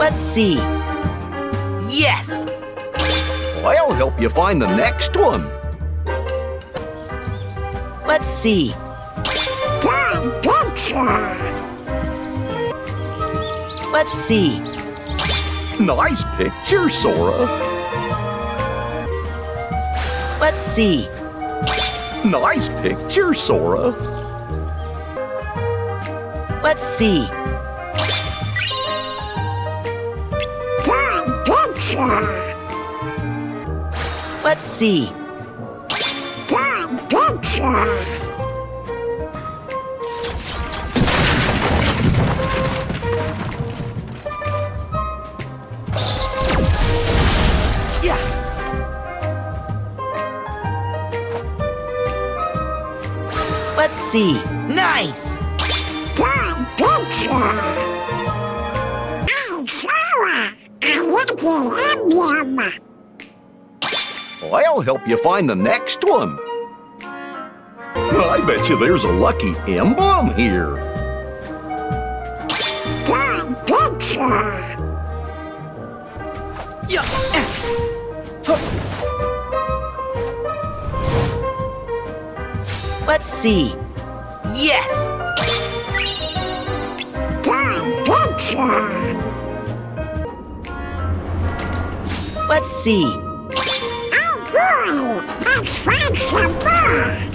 Let's see. Yes! I'll help you find the next one. Let's see. Good picture. Let's see. Nice picture, Sora. Let's see. Nice picture, Sora. Let's see. Good picture. Let's see. Good picture. Yeah! Let's see. Nice! Good picture. Hey, Sarah, a lucky emblem. I'll help you find the next one. I bet you there's a lucky emblem here. Good picture. Yeah! Let's see. Yes! Good picture. Let's see. Oh boy, let's find some more.